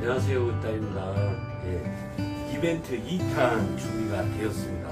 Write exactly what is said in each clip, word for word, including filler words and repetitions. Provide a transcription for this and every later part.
안녕하세요, 으따입니다. 예, 이벤트 이 탄 준비가 되었습니다.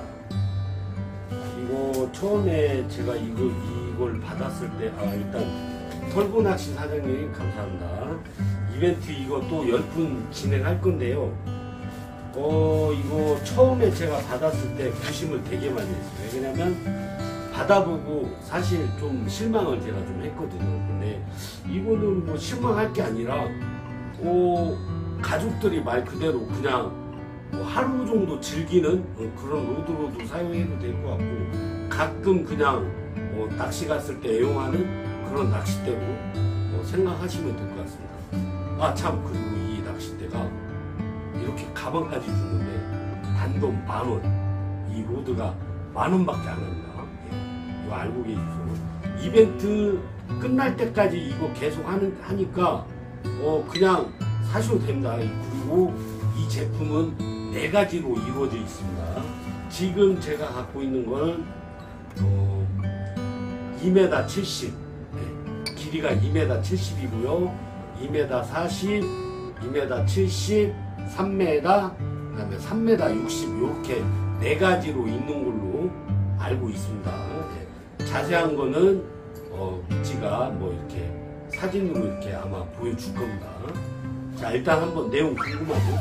이거 처음에 제가 이거, 이걸 받았을 때, 아, 일단 털보낚시 사장님 감사합니다. 이벤트 이거 또 십 분 진행할 건데요. 어, 이거 처음에 제가 받았을 때 부심을 되게 많이 했어요. 왜냐면 받아보고 사실 좀 실망을 제가 좀 했거든요. 근데 이거는 뭐 실망할 게 아니라 어, 가족들이 말 그대로 그냥 뭐 하루 정도 즐기는 그런 로드로도 사용해도 될 것 같고, 가끔 그냥 어, 낚시 갔을 때 애용하는 그런 낚싯대로 어, 생각하시면 될 것 같습니다. 아 참, 그리고 이 낚싯대가 이렇게 가방까지 주는데 단돈 만원, 이 로드가 만원밖에 안 합니다. 예, 이거 알고 계십시오. 이벤트 끝날 때까지 이거 계속 하는, 하니까 어, 그냥 사셔도 됩니다. 그리고 이 제품은 네 가지로 이루어져 있습니다. 지금 제가 갖고 있는 건 어, 이 미터 칠십, 네, 길이가 이 미터 칠십이고요 이 미터 사십, 이 미터 칠십, 삼 미터, 그 다음에 삼 미터 육십, 이렇게 네 가지로 있는 걸로 알고 있습니다. 네, 자세한 거는 어, 미찌가 뭐 이렇게 사진으로 이렇게 아마 보여줄 겁니다. 자, 일단 한번 내용 궁금하죠?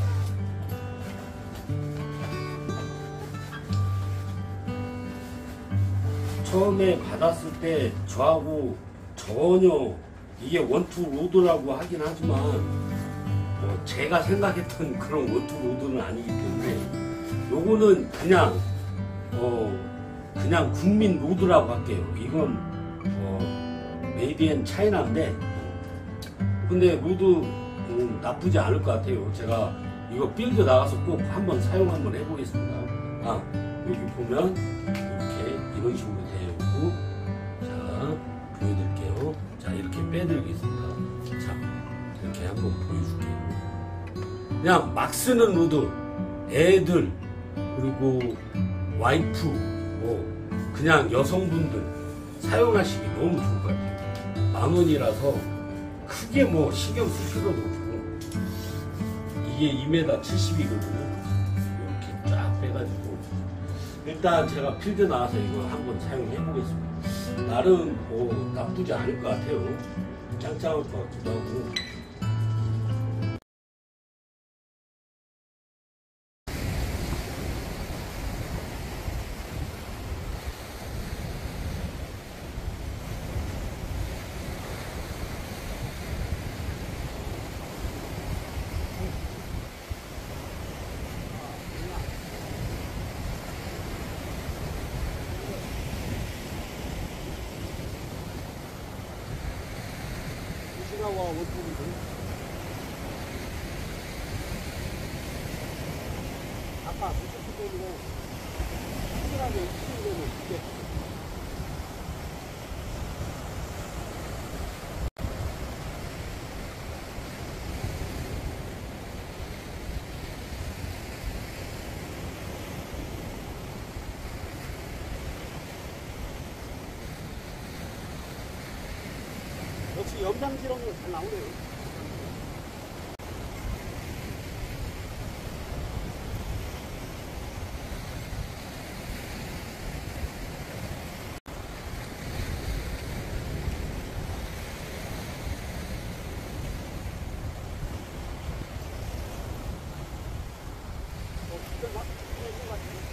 처음에 받았을 때 저하고 전혀 이게 원투 로드라고 하긴 하지만 어, 제가 생각했던 그런 원투 로드는 아니기 때문에 요거는 그냥 어, 그냥 국민 로드라고 할게요. 이건 어, 메이드 인 차이나인데 근데 로드 음, 나쁘지 않을 것 같아요. 제가 이거 필드 나가서 꼭 한번 사용 한번 해보겠습니다. 아, 여기 보면 이렇게 이런 식으로 되어 있고, 자, 보여드릴게요. 자, 이렇게 빼드리겠습니다. 자, 이렇게 한번 보여줄게요. 그냥 막 쓰는 로드, 애들, 그리고 와이프, 뭐, 그냥 여성분들 사용하시기 너무 좋을 것 같아요. 만 원이라서 크게 뭐 신경 쓸 필요도 없고, 이게 이 미터 칠십이거든요. 이렇게 쫙 빼가지고 일단 제가 필드 나와서 이거 한번 사용해 보겠습니다. 나름 뭐 나쁘지 않을 것 같아요. 짱짱할 것 같기도 하고. 와, 원통이고. 아까 무슨 소리고 충분하게 치는 거는 이게. 역시 염장지렁이 잘 나오네요. 어, 진짜 막 있는 것 같아요.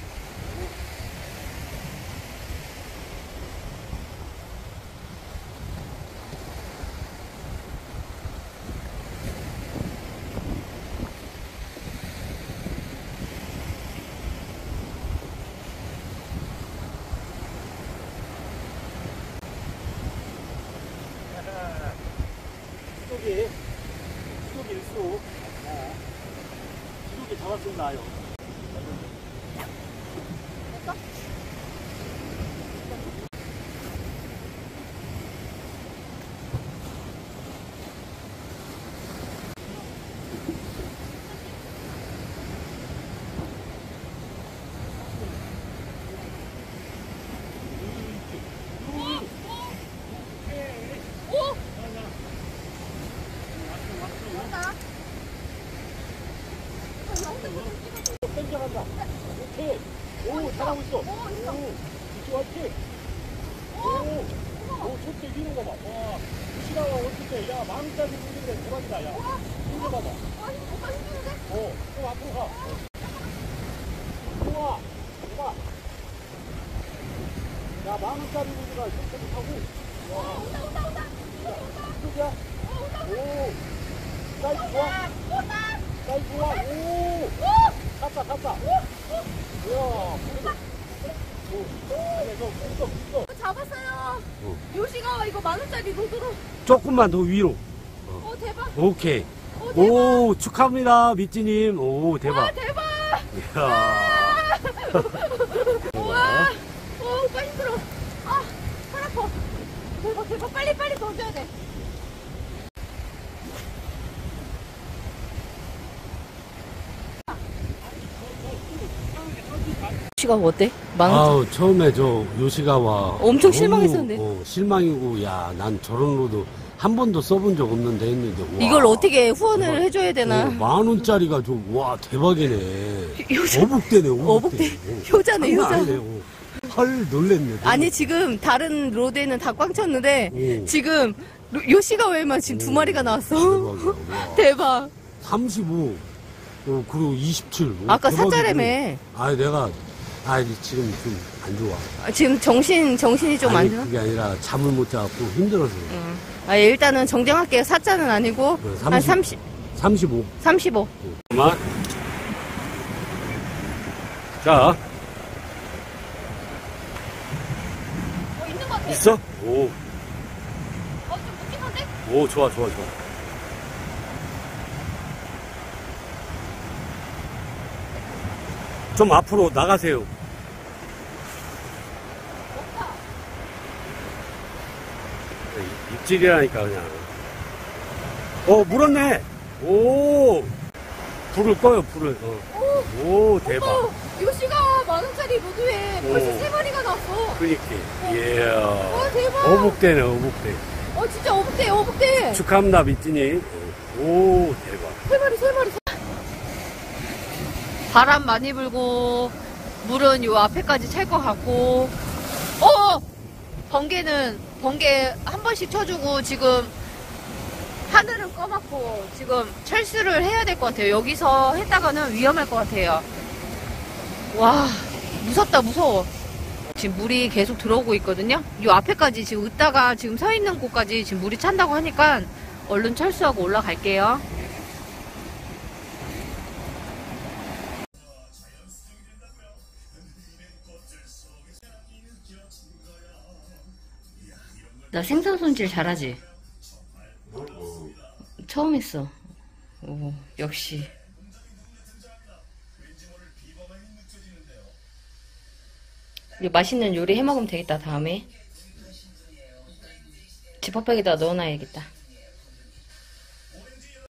수족이, 수족이 일수, 어, 수족이 잡았으면 나요. 됐어? 오, 잘하고 있어. 오, 있어. 오, 이쪽 화이팅. 오, 오, 첫째 위로 가봐. 와, 유시나가 올줄 때, 야, 마음까지 물리는데 대박이다, 야. 힘내 봐봐. 아, 오빠 힘드는데? 어, 좀 앞으로 가. 좋아, 좋아. 야, 만 원짜리 물리가 천천히 타고. 와, 온다, 온다, 온다. 이쪽이야. 어, 온다. 오, 사이즈 좋아. 온다. 사이즈 좋아. 오, 오, 갔다, 갔다. 이야, 오, 그래서 붙어, 붙어. 잡았어요. 어. 요시가 이거 만 원짜리 로드로. 조금만 더 위로. 어, 대박. 오케이. 어, 대박. 오, 축하합니다, 미찌님. 오, 와, 대박. 대박. 이야. 우와. 오, 오빠 힘들어. 아, 팔 아파. 대박, 대박. 빨리, 빨리 던져야 돼. 요시가 어때? 만 원? 아우, 처음에 저 요시가와 엄청 너무, 실망했었는데. 어, 실망이고, 야, 난 저런 로드 한 번도 써본 적 없는데 했는데. 와. 이걸 어떻게 후원을 대박. 해줘야 되나? 어, 만 원짜리가 좀, 와, 대박이네. 효자. 어복대네, 어복대. 어복대. 효자네, 효자. 아니네, 어. 헐, 놀랬네. 아니, 지금 다른 로드에는 다 꽝 쳤는데, 오. 지금 로- 요시가 외에만 지금 두 오, 마리가 나왔어. 대박이야, 와. 대박. 삼십오, 어, 그리고 이십칠. 어, 아까 대박이고. 사자라며. 아, 내가, 아, 지금 좀 안 좋아. 아, 지금 정신, 정신이 좀 안 아니, 좋아? 그게 아니라 잠을 못 자갖고 힘들어서. 응. 아, 일단은 정정할게요. 사자는 아니고, 네, 한 삼십. 삼십, 삼십오. 삼십오. 그만. 자, 어, 있는 것 같아. 있어? 오, 어, 좀 묵직한데? 오, 좋아, 좋아, 좋아. 좀 앞으로 나가세요. 입질이라니까, 그냥. 어, 물었네. 오, 불을 꺼요, 불을. 어. 오, 대박. 어, 요시가 만 원짜리 로드에 벌써 오. 세 마리가 나왔어. 그니까, 예. 와, 대박. 어복대네, 어복대. 어, 진짜 어복대, 어복대. 축하합니다, 미찌님. 오, 대박. 세 마리, 세 마리. 바람 많이 불고, 물은 요 앞에까지 찰 것 같고, 어! 번개는, 번개 한 번씩 쳐주고, 지금, 하늘은 꺼맣고, 지금 철수를 해야 될 것 같아요. 여기서 했다가는 위험할 것 같아요. 와, 무섭다, 무서워. 지금 물이 계속 들어오고 있거든요. 요 앞에까지 지금 으다가 지금 서 있는 곳까지 지금 물이 찬다고 하니까, 얼른 철수하고 올라갈게요. 나 생선 손질 잘하지? 처음 했어. 오, 역시. 이거 맛있는 요리 해 먹으면 되겠다, 다음에. 지퍼백에다 넣어놔야겠다.